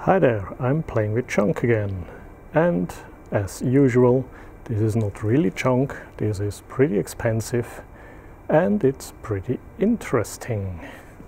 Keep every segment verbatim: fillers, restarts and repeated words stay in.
Hi there, I'm playing with junk again, and as usual this is not really junk, this is pretty expensive and it's pretty interesting.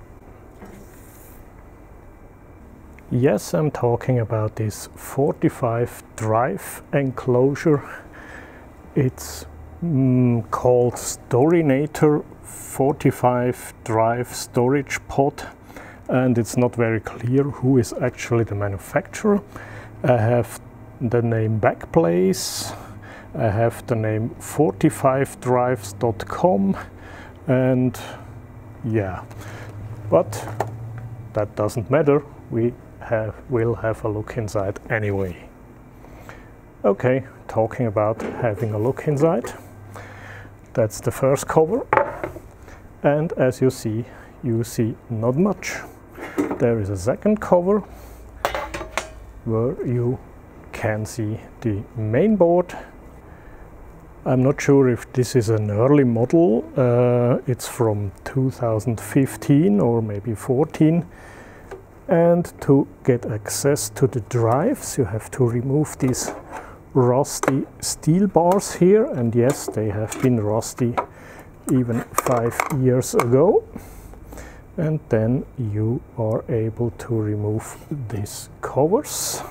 Yes, I'm talking about this forty-five drive enclosure. It's mm, called Storinator forty-five drive storage pod, and it's not very clear who is actually the manufacturer. I have the name Backblaze, I have the name forty-five drives dot com, and yeah, but that doesn't matter. We have, will have a look inside anyway. Okay, talking about having a look inside. That's the first cover, and as you see, you see not much. There is a second cover where you can see the main board. I'm not sure if this is an early model. Uh, it's from two thousand fifteen or maybe fourteen. And to get access to the drives, you have to remove these rusty steel bars here. And yes, they have been rusty even five years ago. And then you are able to remove these covers.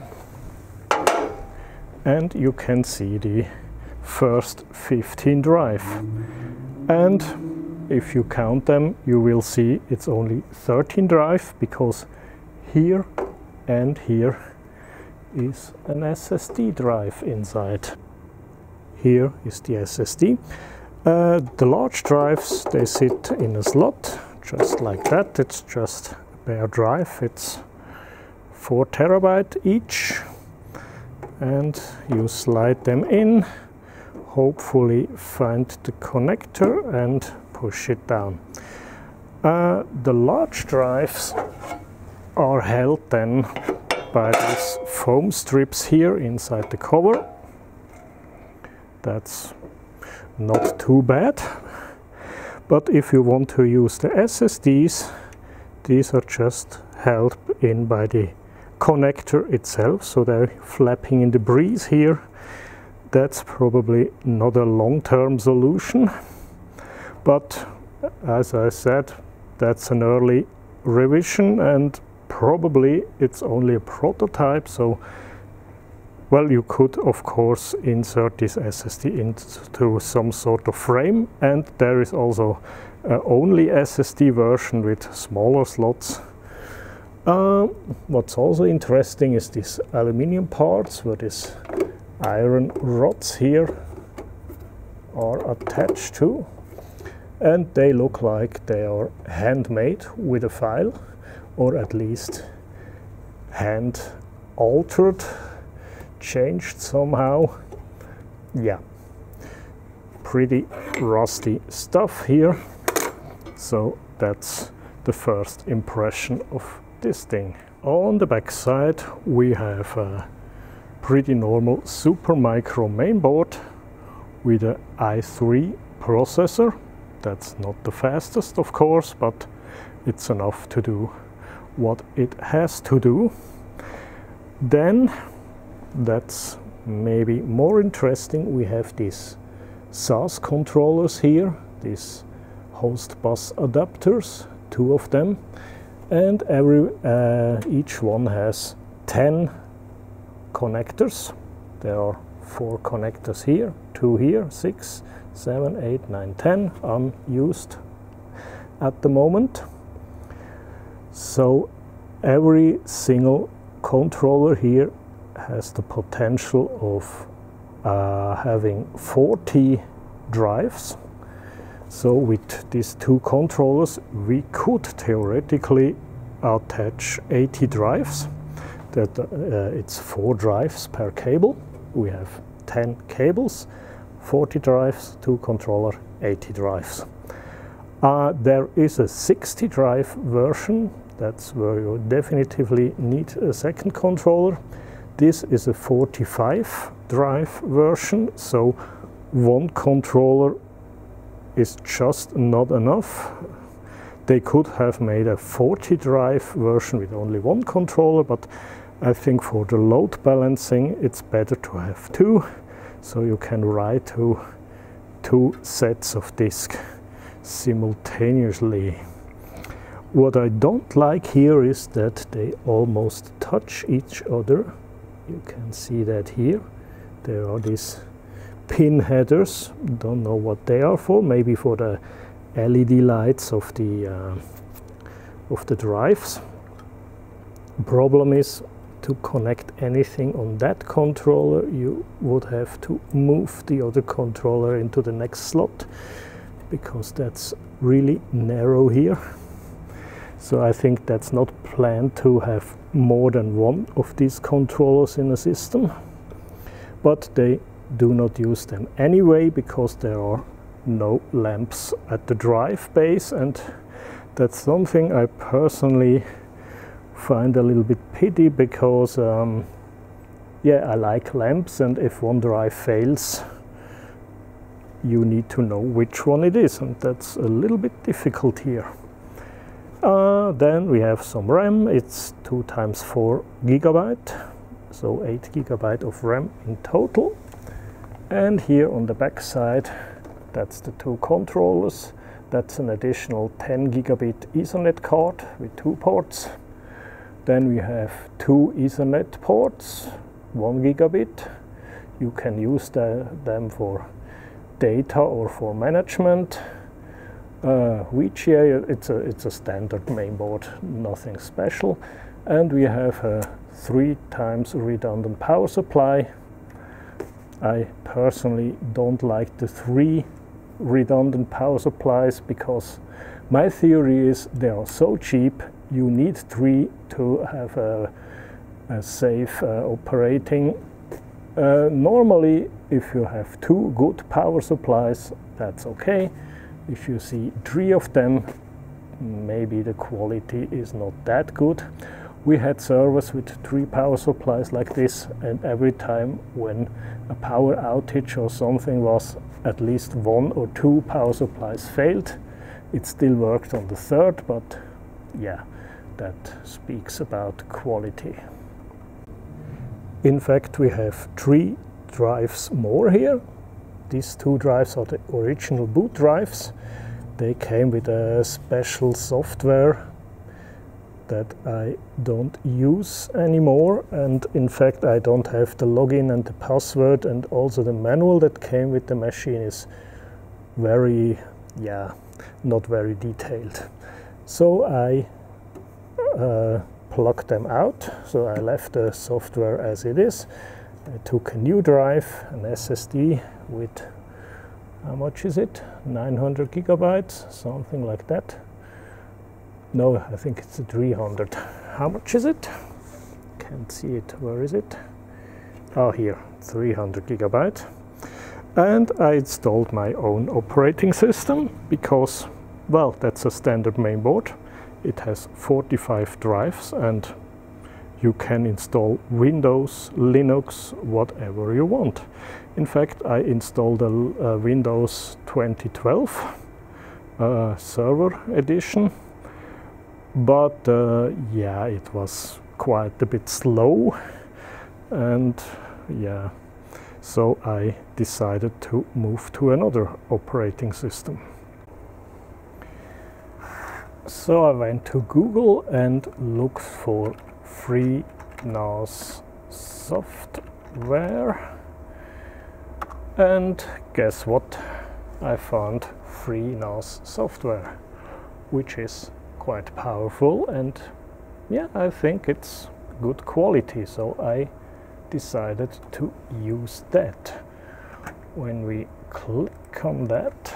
And you can see the first fifteen drive. And if you count them, you will see it's only thirteen drive, because here and here is an S S D drive inside. Here is the S S D. Uh, the large drives, they sit in a slot, just like that. It's just a bare drive. It's four terabyte each. And you slide them in, hopefully find the connector and push it down. Uh, the large drives are held then by these foam strips here inside the cover. That's not too bad. But if you want to use the S S Ds, these are just held in by the connector itself, so they're flapping in the breeze here. That's probably not a long-term solution. But as I said, that's an early revision, and probably it's only a prototype, so well, you could of course insert this S S D into some sort of frame, and there is also uh, only S S D version with smaller slots. Uh, what's also interesting is these aluminium parts, where these iron rods here are attached to. And they look like they are handmade with a file, or at least hand altered, changed somehow. Yeah, pretty rusty stuff here. So that's the first impression of this thing. On the back side we have a pretty normal Supermicro mainboard with a i three processor. That's not the fastest, of course, but it's enough to do what it has to do. Then, that's maybe more interesting, we have these S A S controllers here, these host bus adapters, two of them, and every uh, each one has ten connectors. There are four connectors here, two here, six, seven, eight, nine, ten, unused at the moment. So every single controller here has the potential of uh, having forty drives. So with these two controllers we could theoretically attach eighty drives. That uh, it's four drives per cable. We have ten cables, forty drives, two controller, eighty drives. Uh, there is a sixty drive version. That's where you definitively need a second controller. This is a forty-five drive version, so one controller is just not enough. They could have made a forty drive version with only one controller, but I think for the load balancing it's better to have two, so you can write to two sets of disk simultaneously. What I don't like here is that they almost touch each other. You can see that here. There are these pin headers. Don't know what they are for. Maybe for the L E D lights of the uh, of the drives. Problem is, to connect anything on that controller, you would have to move the other controller into the next slot, because that's really narrow here. So I think that's not planned to have more than one of these controllers in a system. But they do not use them anyway, because there are no lamps at the drive base, and that's something I personally find a little bit pity, because um, yeah, I like lamps, and if one drive fails, you need to know which one it is, and that's a little bit difficult here. Uh, then we have some RAM. It's two times four gigabyte, so eight gigabyte of RAM in total. And here on the back side, that's the two controllers. That's an additional ten gigabit Ethernet card with two ports. Then we have two Ethernet ports, one gigabit. You can use the, them for data or for management. Uh, V G A, it's a, it's a standard mainboard, nothing special. And we have a three times redundant power supply. I personally don't like the three redundant power supplies, because my theory is they are so cheap, you need three to have a, a safe uh, operating. Uh, normally, if you have two good power supplies, that's okay. If you see three of them, maybe the quality is not that good. We had servers with three power supplies like this, and every time when a power outage or something was, at least one or two power supplies failed. It still worked on the third, but yeah, that speaks about quality. In fact, we have three drives more here. These two drives are the original boot drives. They came with a special software that I don't use anymore, and in fact I don't have the login and the password, and also the manual that came with the machine is very, yeah, not very detailed. So I uh, plugged them out, so I left the software as it is. I took a new drive, an S S D with, how much is it? nine hundred gigabytes, something like that. No, I think it's a three hundred. How much is it? Can't see it. Where is it? Oh, here, three hundred gigabyte. And I installed my own operating system because, well, that's a standard mainboard. It has forty-five drives, and you can install Windows, Linux, whatever you want. In fact, I installed a, a Windows twenty twelve uh, server edition. But uh, yeah, it was quite a bit slow, and yeah, so I decided to move to another operating system. So I went to Google and looked for FreeNAS software, and guess what? I found FreeNAS software, which is quite powerful, and yeah, I think it's good quality, so I decided to use that. When we click on that,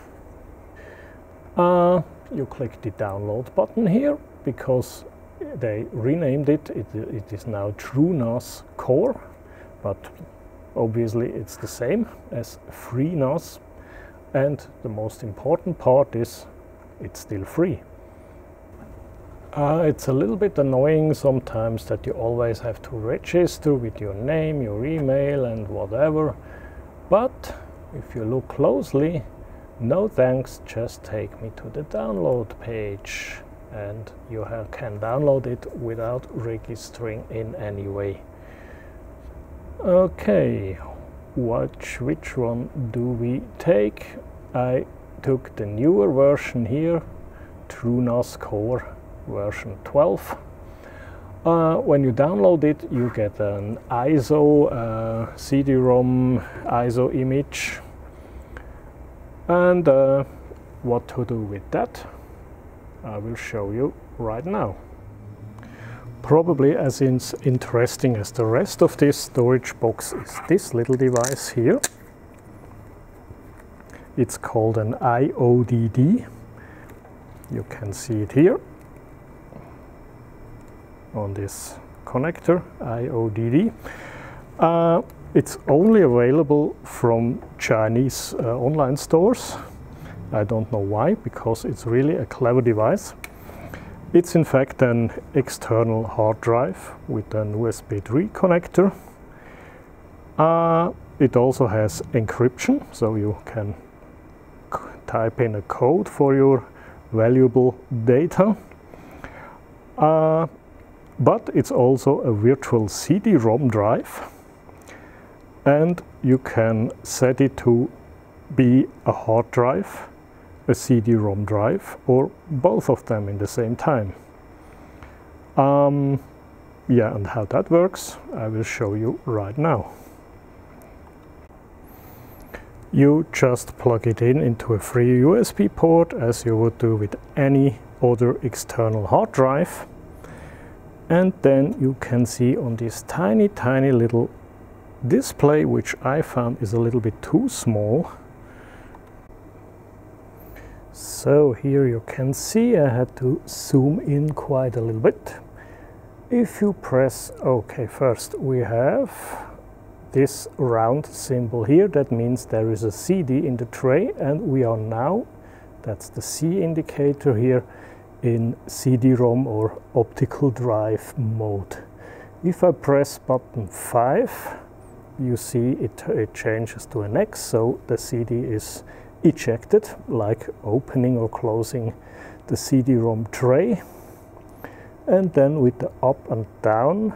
uh, you click the download button here, because they renamed it. It, it is now TrueNAS Core, but obviously it's the same as FreeNAS, and the most important part is it's still free. Uh, it's a little bit annoying sometimes that you always have to register with your name, your email and whatever, but if you look closely, no thanks, just take me to the download page, and you have, can download it without registering in any way. Okay, which, which one do we take? I took the newer version here, TrueNAS Core version twelve. Uh, when you download it, you get an I S O, uh, C D ROM I S O image, and uh, what to do with that I will show you right now. Probably as in interesting as the rest of this storage box is this little device here. It's called an I O D D. You can see it here on this connector, I O D D. Uh, it's only available from Chinese uh, online stores. I don't know why, because it's really a clever device. It's in fact an external hard drive with an U S B three connector. Uh, it also has encryption, so you can type in a code for your valuable data. Uh, but it's also a virtual C D ROM drive, and you can set it to be a hard drive, a C D ROM drive, or both of them in the same time. Um, yeah, and how that works I will show you right now. You just plug it in into a free U S B port as you would do with any other external hard drive, and then you can see on this tiny tiny little display, which I found is a little bit too small. So here you can see I had to zoom in quite a little bit. If you press OK, first we have this round symbol here. That means there is a C D in the tray, and we are now, that's the C indicator here, in C D ROM or optical drive mode. If I press button five, you see it, it changes to an X, so the C D is ejected, like opening or closing the C D ROM tray. And then with the up and down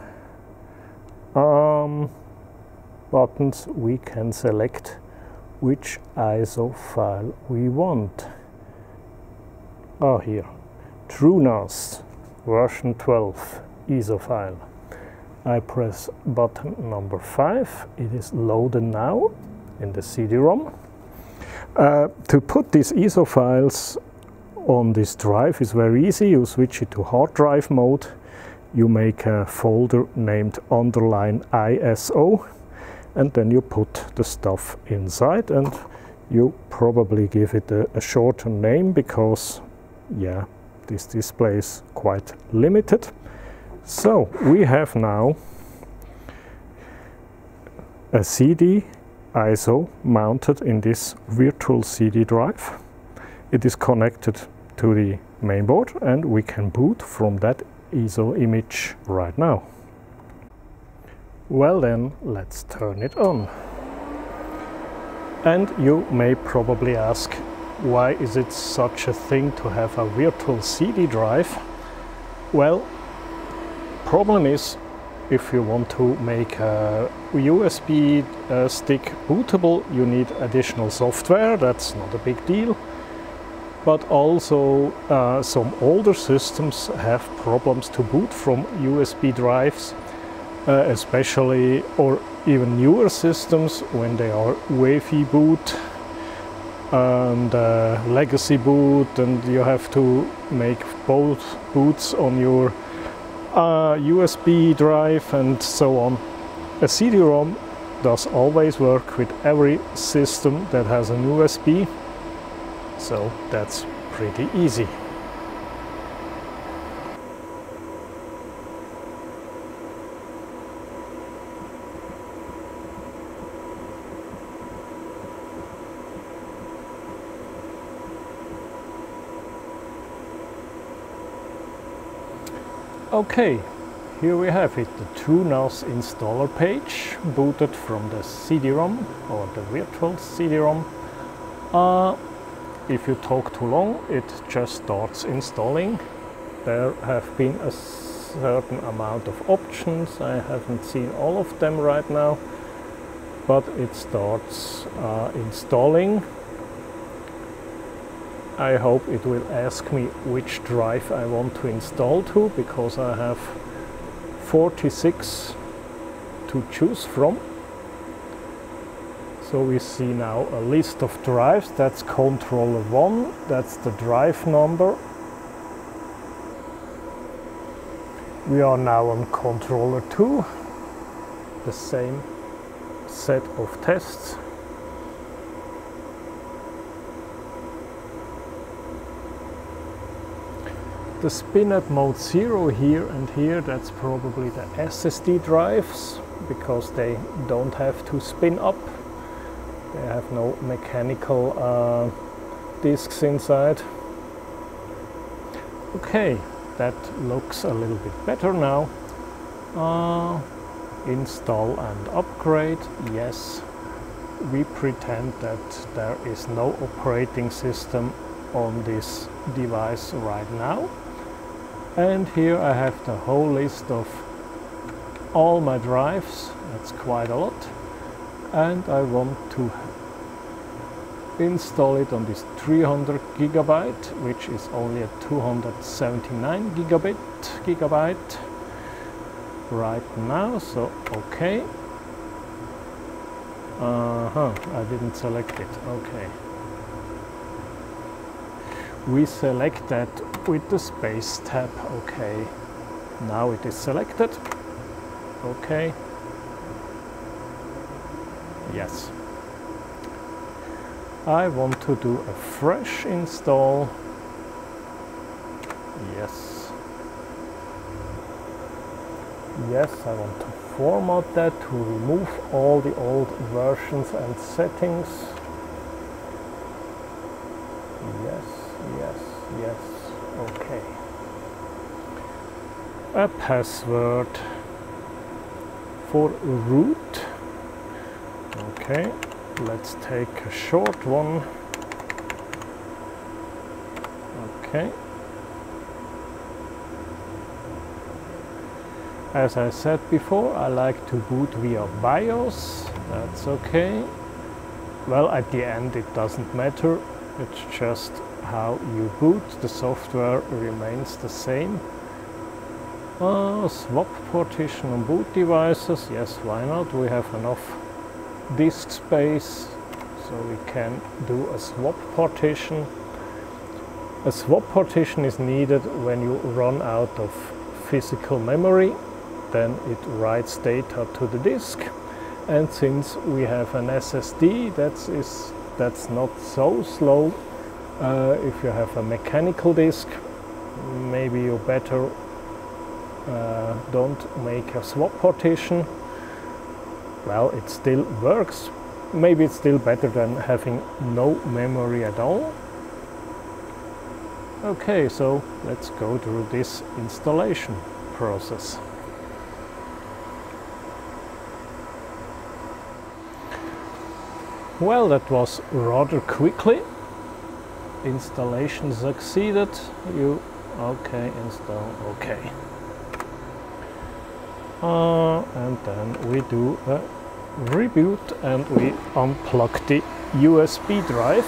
um, buttons we can select which I S O file we want. Oh, here, TrueNAS version twelve I S O file. I press button number five, it is loaded now in the C D ROM. Uh, to put these I S O files on this drive is very easy. You switch it to hard drive mode, you make a folder named underline I S O, and then you put the stuff inside, and you probably give it a, a shorter name because, yeah, this display is quite limited. So we have now a C D I S O mounted in this virtual C D drive. It is connected to the mainboard, and we can boot from that I S O image right now. Well then, let's turn it on. And you may probably ask, why is it such a thing to have a virtual C D drive? Well, problem is, if you want to make a U S B uh, stick bootable, you need additional software. That's not a big deal. But also uh, some older systems have problems to boot from U S B drives, uh, especially, or even newer systems when they are Wi-Fi boot and uh, legacy boot, and you have to make both boots on your uh, U S B drive and so on. A C D ROM does always work with every system that has an U S B. So that's pretty easy. Okay, here we have it, the TrueNAS installer page, booted from the C D ROM or the virtual C D ROM. Uh, If you talk too long, it just starts installing. there have been a certain amount of options. I haven't seen all of them right now, but it starts uh, installing. I hope it will ask me which drive I want to install to, because I have forty-six to choose from. So we see now a list of drives. That's controller one, that's the drive number. We are now on controller two, the same set of tests. The spin at mode zero here and here, that's probably the S S D drives, because they don't have to spin up. They have no mechanical uh, disks inside. Okay, that looks a little bit better now. Uh, install and upgrade, yes. We pretend that there is no operating system on this device right now. And here I have the whole list of all my drives. That's quite a lot. And I want to install it on this three hundred gigabyte, which is only a two hundred seventy-nine gigabit gigabyte right now. So okay. Uh-huh, I didn't select it. Okay. We select that with the space tab. Okay. Now it is selected. Okay. Yes. I want to do a fresh install. Yes. Yes, I want to format that to remove all the old versions and settings. Yes, yes, yes. Okay. A password for root. Okay, let's take a short one. Okay. As I said before, I like to boot via BIOS. That's okay. Well, at the end it doesn't matter. It's just how you boot. The software remains the same. Uh, swap partition on boot devices. Yes, why not? We have enough disk space, so we can do a swap partition. A swap partition is needed when you run out of physical memory. Then it writes data to the disk, and since we have an S S D, that's is that's not so slow. Uh, if you have a mechanical disk, maybe you better uh, don't make a swap partition. Well, it still works. Maybe it's still better than having no memory at all. Okay, so let's go through this installation process. Well, that was rather quickly. Installation succeeded. You okay? Install. Okay. Uh, and then we do a reboot and we unplug the U S B drive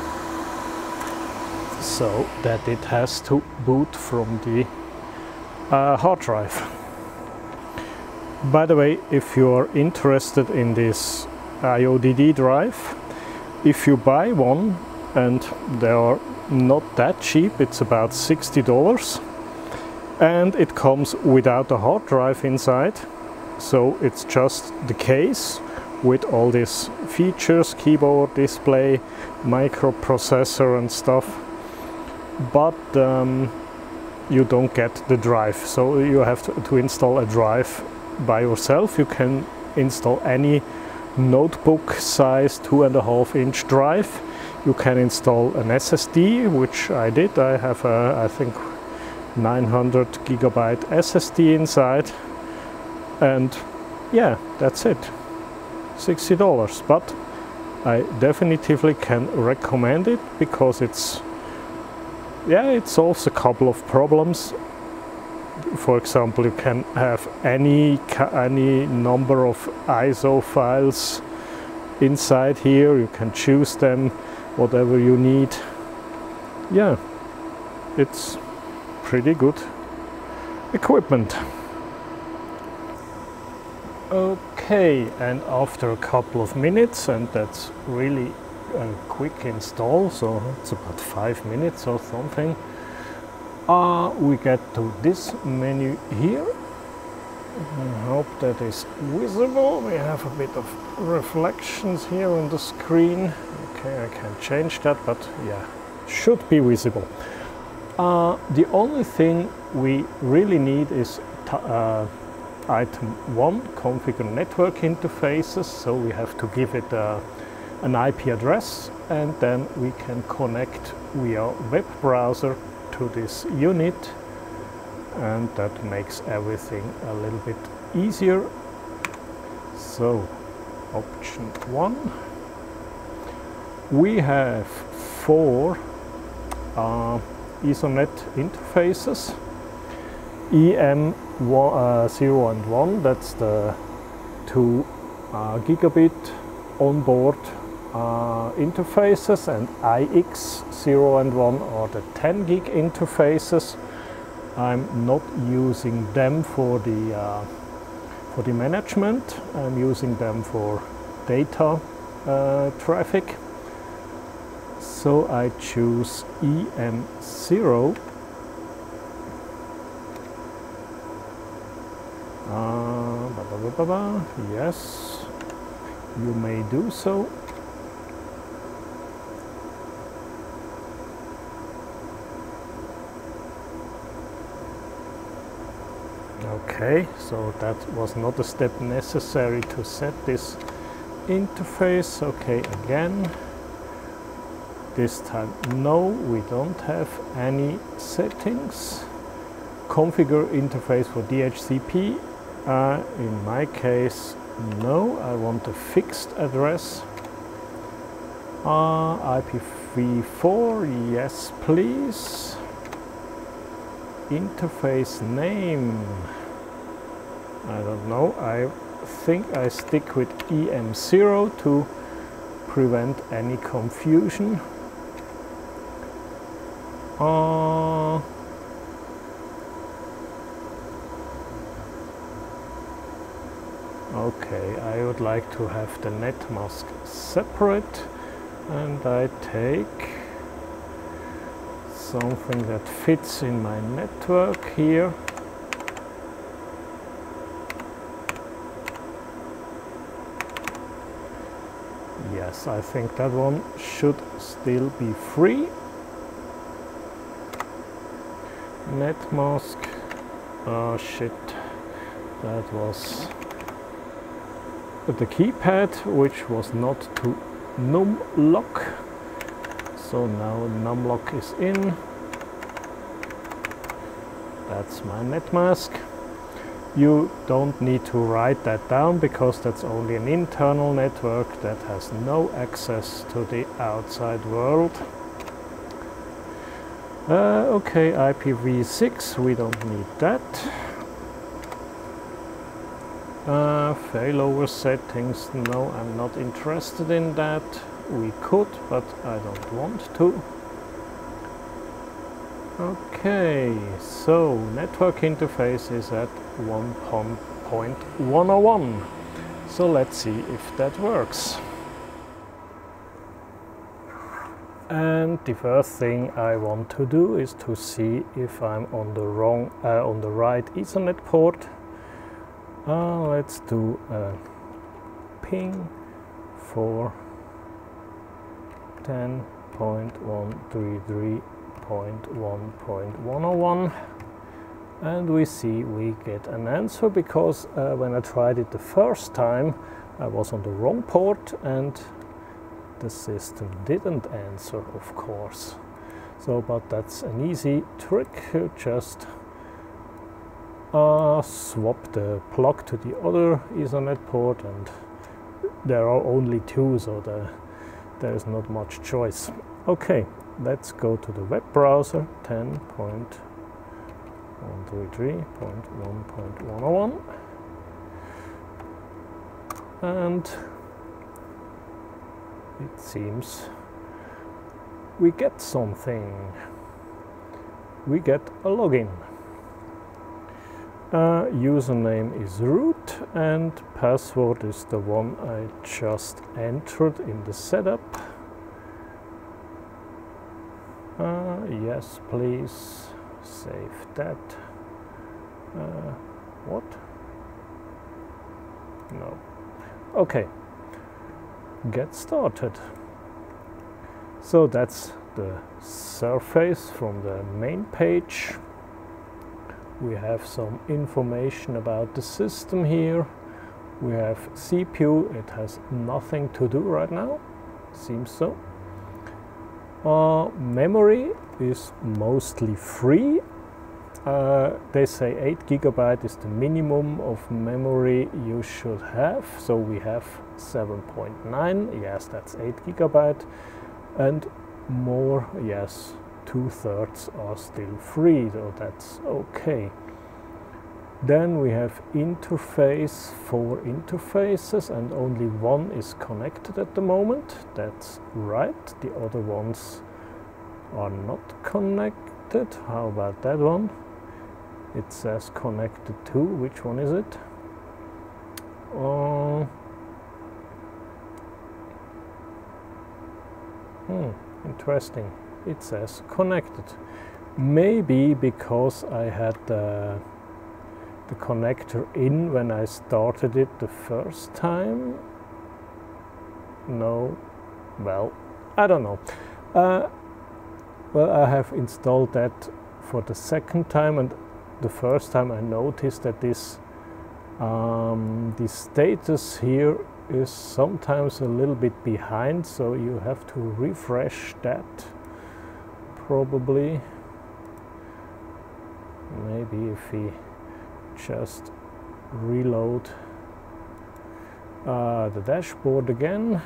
so that it has to boot from the uh, hard drive. By the way, if you are interested in this I O D D drive, if you buy one, and they are not that cheap, it's about sixty dollars, and it comes without a hard drive inside, so it's just the case with all these features, keyboard, display, microprocessor and stuff, but um, you don't get the drive, so you have to, to install a drive by yourself. You can install any notebook size two and a half inch drive. You can install an S S D, which I did. I have a, I think, nine hundred gigabyte S S D inside, and yeah, that's it. sixty dollars, but I definitively can recommend it because it's yeah, it solves a couple of problems. For example, you can have any any number of I S O files inside here. You can choose them, whatever you need. Yeah, it's pretty good equipment. Okay, and after a couple of minutes, and that's really a quick install, so it's about five minutes or something, uh, we get to this menu here. I hope that is visible. We have a bit of reflections here on the screen. Okay, I can change that, but yeah, should be visible. Uh, the only thing we really need is uh, item one, configure network interfaces. So we have to give it uh, an I P address, and then we can connect via web browser to this unit, and that makes everything a little bit easier. So option one, we have four uh, Ethernet interfaces. E M zero and one, that's the two uh, gigabit onboard uh, interfaces, and I X zero and one are the ten gig interfaces. I'm not using them for the uh, for the management. I'm using them for data uh, traffic. So I choose E M zero. Uh, ba -ba -ba -ba -ba. Yes, you may do so. Okay, so that was not a step necessary to set this interface. Okay, again, this time no, we don't have any settings. Configure interface for D H C P. Uh, in my case, no, I want a fixed address. Uh, I P v four, yes please. Interface name, I don't know, I think I stick with E M zero to prevent any confusion. Uh, Okay, I would like to have the net mask separate, and I take something that fits in my network here. Yes, I think that one should still be free. Net mask. Oh shit, that was the keypad, which was not to numlock. So now numlock is in. That's my net mask. You don't need to write that down because that's only an internal network that has no access to the outside world. Uh, okay, I P v six, we don't need that. Uh, failover settings, no, I'm not interested in that. We could, but I don't want to. Okay, so network interface is at one point one oh one. So let's see if that works. And the first thing I want to do is to see if I'm on the wrong, uh, on the right Ethernet port. Uh, let's do a ping for ten dot one thirty-three dot one point one oh one, and we see we get an answer because uh, when I tried it the first time I was on the wrong port and the system didn't answer, of course. So, but that's an easy trick. You just uh, swap the plug to the other Ethernet port, and there are only two, so the, there is not much choice. Okay, let's go to the web browser ten point one thirty-three point one point one oh one, and it seems we get something. We get a login. Uh, username is root and password is the one I just entered in the setup. Uh, yes, please save that. Uh, what? No. Okay. Get started. So that's the surface from the main page. We have some information about the system here. We have C P U. It has nothing to do right now. Seems so. Uh, memory is mostly free. Uh, they say eight gigabyte is the minimum of memory you should have. So we have seven point nine. Yes, that's eight gigabyte. And more, yes, two-thirds are still free, so that's okay. Then we have interface, four interfaces, and only one is connected at the moment. That's right, the other ones are not connected. How about that one? It says connected to, which one is it? Uh, hmm. Interesting. It says connected. Maybe because I had uh, the connector in when I started it the first time. No. Well, I don't know. Uh, well, I have installed that for the second time, and the first time I noticed that this um, this status here is sometimes a little bit behind, so you have to refresh that probably. Maybe if we just reload uh, the dashboard again.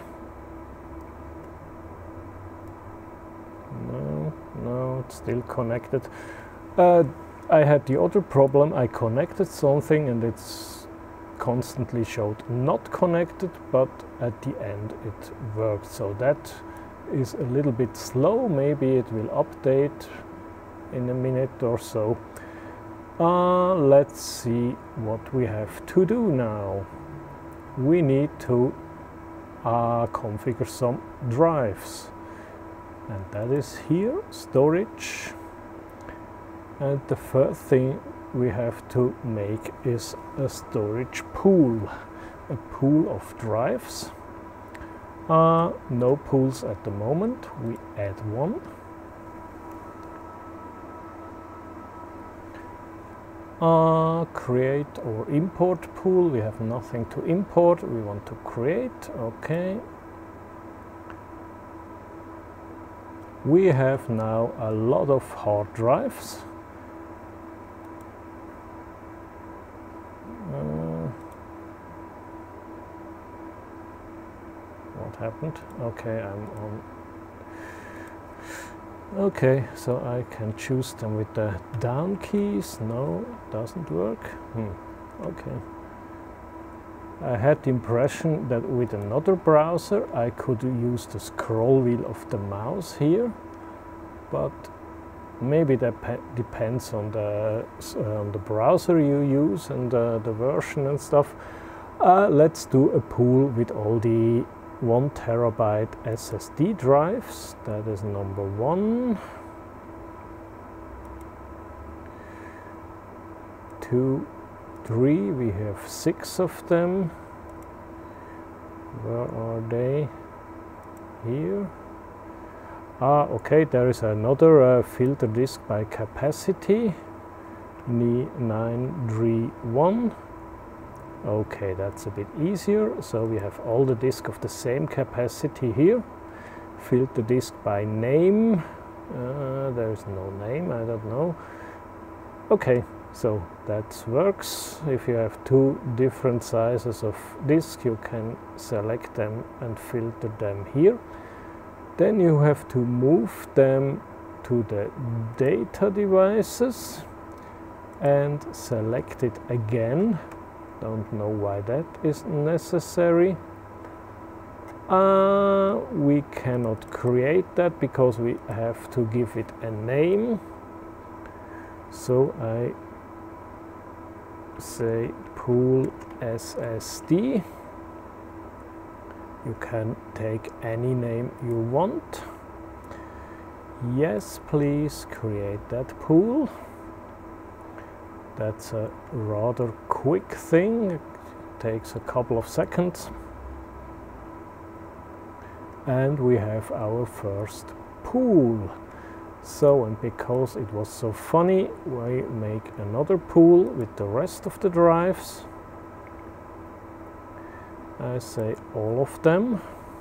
No, no, it's still connected. Uh, I had the other problem. I connected something and it's constantly showed not connected, but at the end it worked. So that is a little bit slow. Maybe it will update in a minute or so. Uh, let's see what we have to do now. We need to uh, configure some drives, and that is here, storage. And the first thing we have to make is a storage pool, a pool of drives. Uh, no pools at the moment. We add one. Uh, create or import pool. We have nothing to import. We want to create. Okay. We have now a lot of hard drives. Uh, what happened? Okay, I'm on. Okay, so I can choose them with the down keys. No, doesn't work. Hmm. Okay. I had the impression that with another browser I could use the scroll wheel of the mouse here, but maybe that depends on the uh, on the browser you use and uh, the version and stuff. Uh, let's do a pool with all the one terabyte S S D drives. That is number one. Two, three. We have six of them. Where are they? Here. Ah, okay. There is another uh, filter disk by capacity. N I nine three one. Okay, that's a bit easier. So we have all the disk of the same capacity here. Filter disk by name. Uh, there's no name, I don't know. Okay, so that works. If you have two different sizes of disk, you can select them and filter them here. Then you have to move them to the data devices and select it again. Don't know why that is necessary. Uh, we cannot create that because we have to give it a name. So I say pool S S D. You can take any name you want. Yes, please create that pool. That's a rather quick thing. It takes a couple of seconds. And we have our first pool. So, and because it was so funny, we make another pool with the rest of the drives. I say all of them.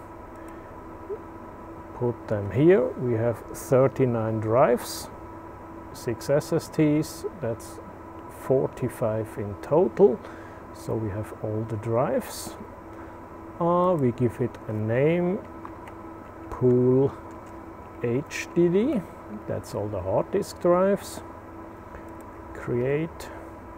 Put them here. We have thirty-nine drives, six S S Ds, that's forty-five in total. So we have all the drives. Uh, we give it a name, pool H D D. That's all the hard disk drives. Create.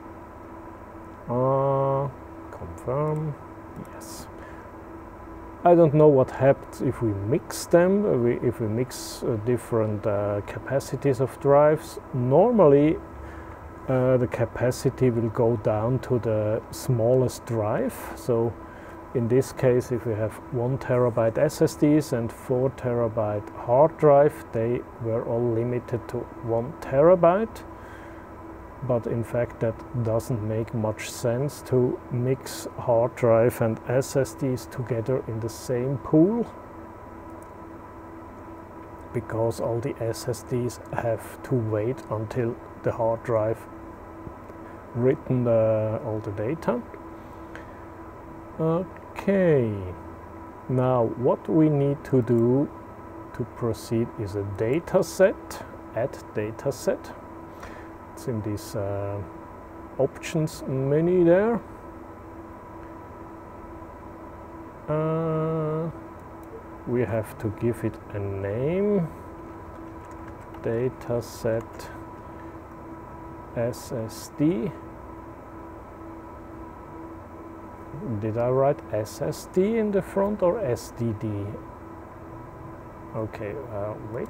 Uh, confirm. Yes. I don't know what happens if we mix them, if we mix uh, different uh, capacities of drives. Normally uh, the capacity will go down to the smallest drive. So in this case, if we have one terabyte S S Ds and four terabyte hard drive, they were all limited to one terabyte. But in fact that doesn't make much sense to mix hard drive and S S Ds together in the same pool, because all the S S Ds have to wait until the hard drive written uh, all the data. Okay, now what we need to do to proceed is a data set, add data set. It's in this uh, options menu there. Uh, we have to give it a name, dataset S S D. Did I write S S D in the front or S D D? Okay, uh, wait.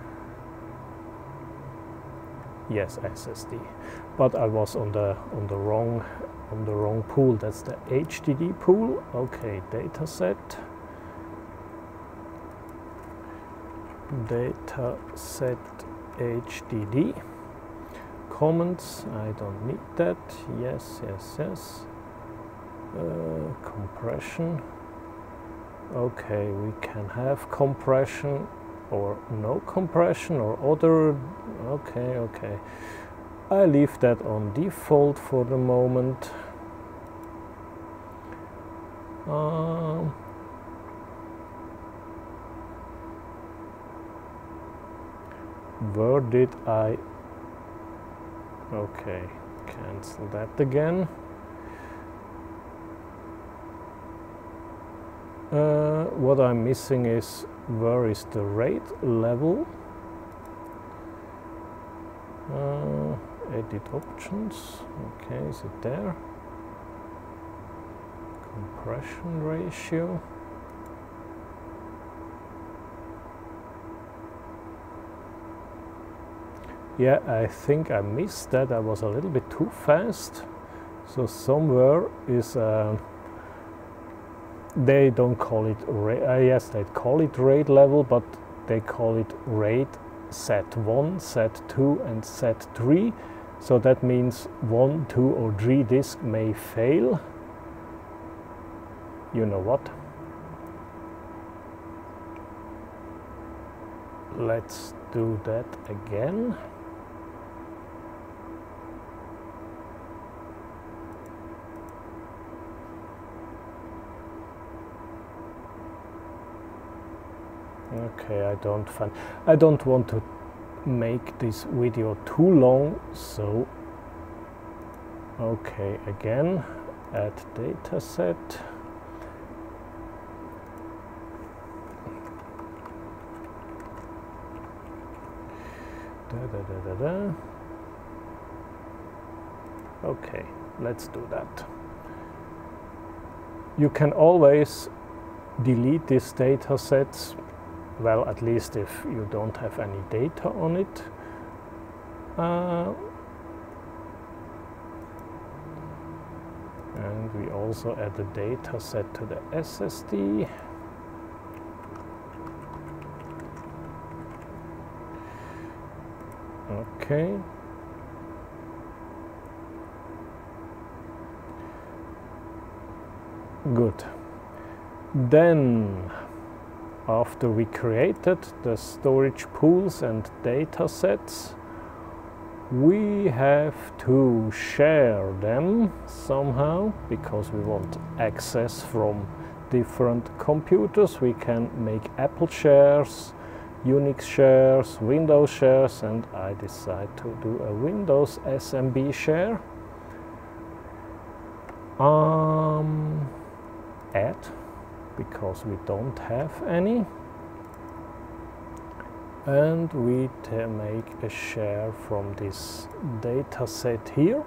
Yes, S S D, but I was on the on the wrong on the wrong pool. That's the H D D pool. Okay, dataset, dataset H D D. Comments, I don't need that. Yes, yes, yes. Uh, compression. Okay, we can have compression or no compression or other. Okay, okay. I leave that on default for the moment. Um, where did I? Okay, cancel that again. Uh, what I'm missing is where is the rate level? Uh, edit options. Okay, is it there? Compression ratio. Yeah, I think I missed that. I was a little bit too fast. So somewhere is. Uh, They don't call it rate. Uh, yes, they call it rate level, but they call it rate set one, set two, and set three. So that means one, two, or three disk may fail. You know what? Let's do that again. Okay, I don't find, I don't want to make this video too long, so okay, again, add dataset. Da, da, da, da, da. Okay, let's do that. You can always delete these data sets, well, at least if you don't have any data on it. Uh, and we also add a data set to the S S D. Okay. Good. Then, after we created the storage pools and data sets, we have to share them somehow, because we want access from different computers. We can make Apple shares, Unix shares, Windows shares, and I decide to do a Windows S M B share. Um, add, because we don't have any. And we make a share from this data set here.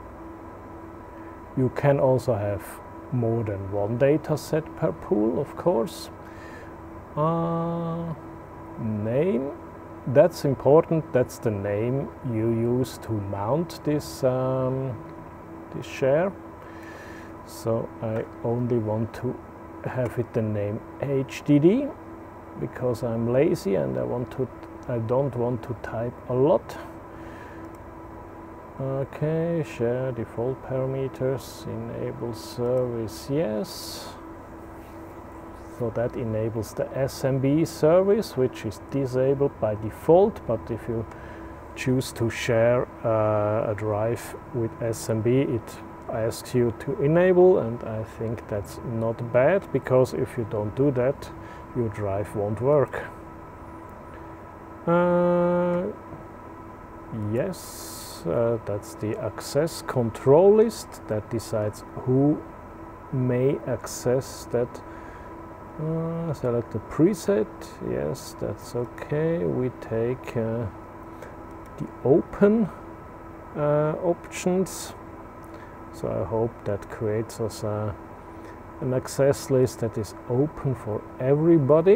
You can also have more than one data set per pool, of course. Uh, name, that's important, that's the name you use to mount this, um, this share. So I only want to have it the name H D D, because I'm lazy and I want to I don't want to type a lot. Okay, share default parameters, enable service, yes. So that enables the S M B service, which is disabled by default, but if you choose to share uh, a drive with S M B, it asks you to enable, and I think that's not bad, because if you don't do that, your drive won't work. Uh, yes, uh, that's the access control list that decides who may access that. Uh, select the preset, yes, that's okay. We take uh, the open uh, options. So I hope that creates us a, an access list that is open for everybody.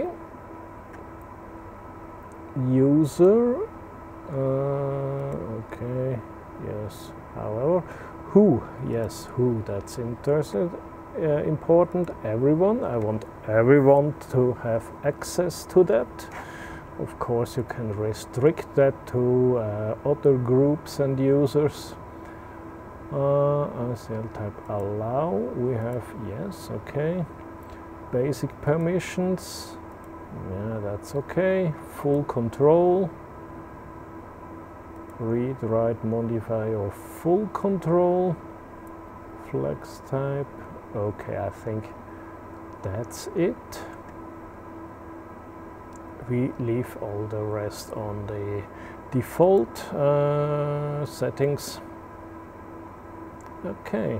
User, uh, okay, yes, however, who, yes, who, that's interesting, uh, important, everyone. I want everyone to have access to that. Of course, you can restrict that to uh, other groups and users. Uh, I L type allow, we have yes, okay. Basic permissions, yeah, that's okay. Full control, read, write, modify, or full control. Flex type, okay, I think that's it. We leave all the rest on the default uh, settings. Okay.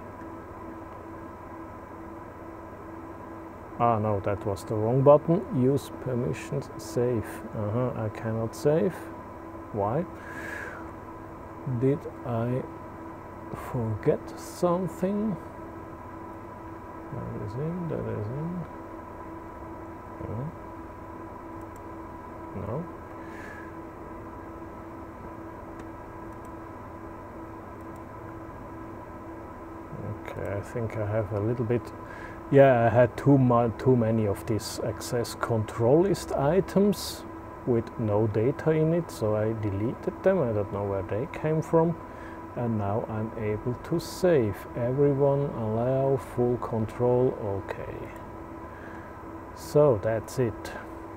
Ah, no, that was the wrong button. Use permissions, save. Uh-huh, I cannot save. Why? Did I forget something? That is in, that is in. No. No. Okay, I think I have a little bit. Yeah, I had too much, too many of these access control list items with no data in it, so I deleted them. I don't know where they came from, and now I'm able to save. Everyone allow, full control. Okay, so that's it.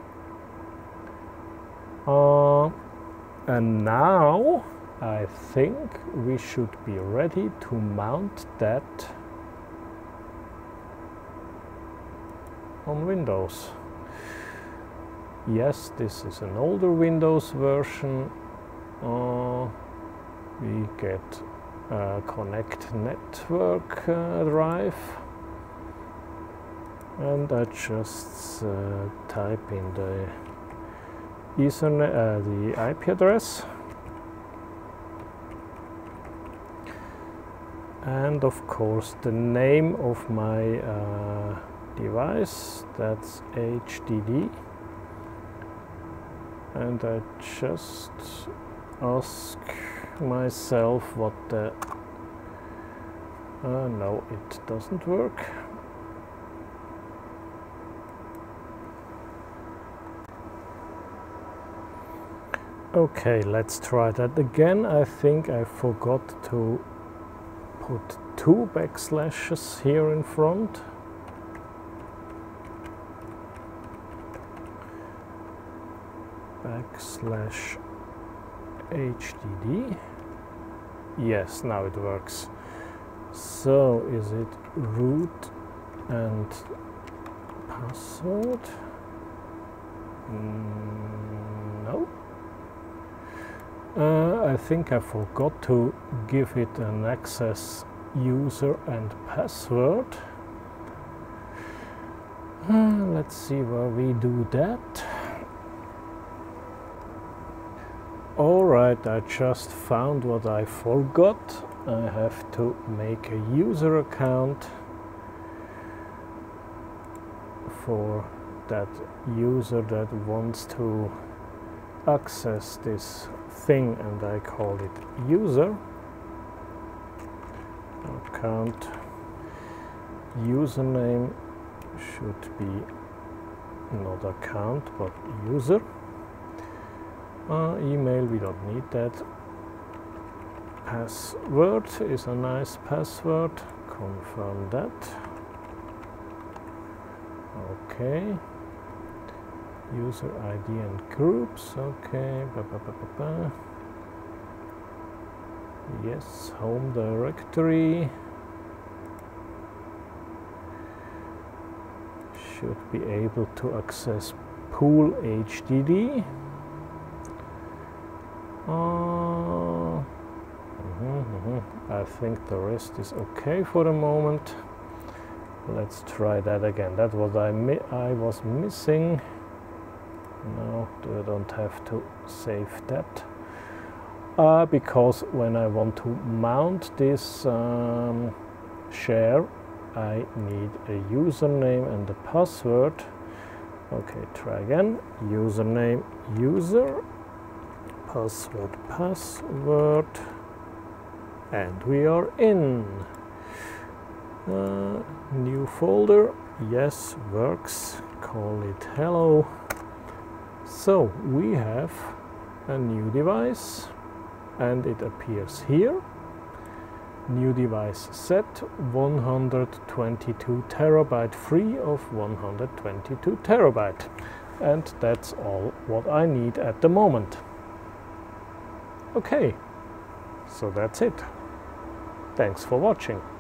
Uh, and now I think we should be ready to mount that on Windows. Yes, this is an older Windows version. Uh, we get a Connect Network uh, drive, and I just uh, type in the Ethernet, uh, the I P address. and of course the name of my uh, device, that's H D D, and I just ask myself what the uh, no, it doesn't work. Okay, let's try that again. I think I forgot to put two backslashes here in front. Backslash H D D. Yes, now it works. So is it root and password? Mm, no. Uh, I think I forgot to give it an access user and password. Uh, let's see where we do that. Alright, I just found what I forgot. I have to make a user account for that user that wants to access this thing, and I call it user. Account username should be not account but user. Uh, email, we don't need that. Password is a nice password. Confirm that. Okay. User I D and groups. Okay. Ba, ba, ba, ba, ba. Yes. Home directory. Should be able to access pool H D D. Uh, mm-hmm, mm-hmm. I think the rest is okay for the moment. Let's try that again. That was I mi I was missing. No, I don't have to save that. Uh, because when I want to mount this um, share, I need a username and a password. Okay, try again. Username, user. Password, password, and we are in. Uh, new folder, yes, works. Call it hello. So we have a new device, and it appears here. New device set, one hundred twenty-two terabyte free of one hundred twenty-two terabyte, and that's all what I need at the moment. Okay, so that's it. Thanks for watching.